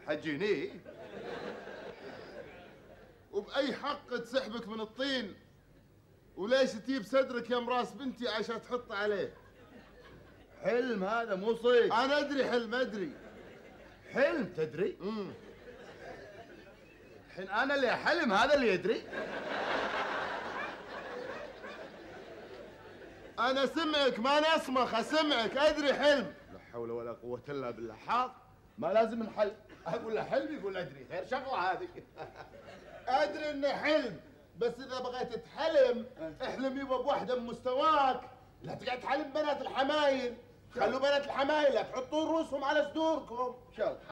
حجيني وبأي حق تسحبك من الطين؟ وليش تجيب صدرك يا مراس بنتي عشان تحط عليه؟ حلم هذا مو صيد. انا ادري حلم، ادري حلم تدري؟ الحين انا اللي احلم هذا اللي يدري؟ انا سمعك ما نصمخ، اسمعك ادري حلم. لا حول ولا قوة الا بالله. حاضر ما لازم نحلم. اقول له حلم يقول ادري، خير شغله هذه. ادري انه حلم، بس اذا بغيت تحلم احلم يبا بوحده بمستواك، لا تقعد تحلم بنات الحمايل. خلوا بنات الحمايل لا تحطون رؤوسهم على صدوركم. ان شاء الله.